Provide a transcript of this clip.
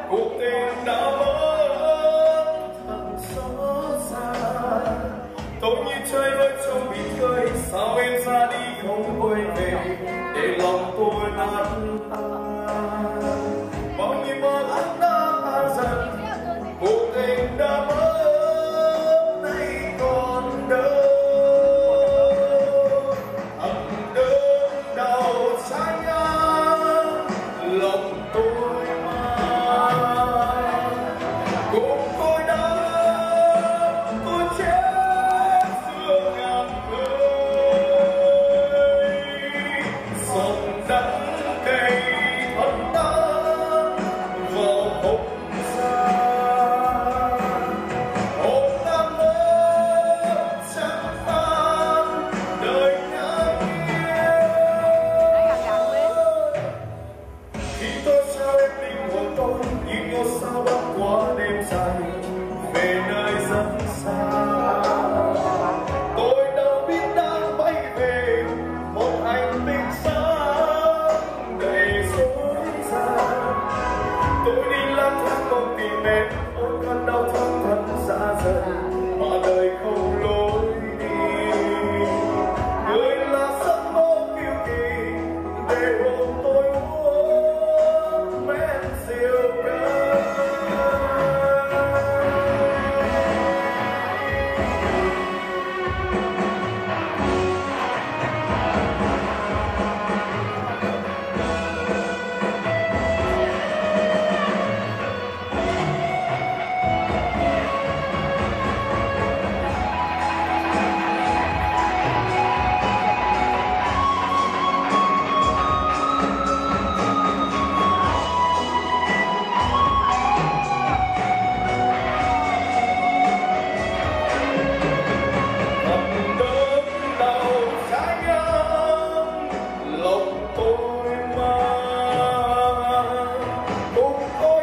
cuộc tình đã mất thật xót xa. Tôi như chơi với trong bị khơi, sao em ra đi không quay về để lòng tôi nát tan. Bao nhiêu mơ ước đã tan dần, cuộc tình đã mất nay còn đâu. Thầm đớn đau trái ngang lòng tôi mang. Cùng tôi đã tôi chết giữa ngàn khơi, dòng đắng cay thân tan vào không gian. Hồn ta mất chẳng tan đời ngang nhiên. Khi tôi trao em linh hồn tôi như ngôi sao băng qua đêm dài về nơi rất xa. Tôi đâu biết đang bay về một hành tinh sáng đầy dối gian. Tôi đi lang thang không tìm em, ôi cơn đau thương thật xa dần mà đời không lối đi. Người là giấc mơ kiêu kỳ để hồn tôi uống men rượu cay. Lòng tôi mang cùng tôi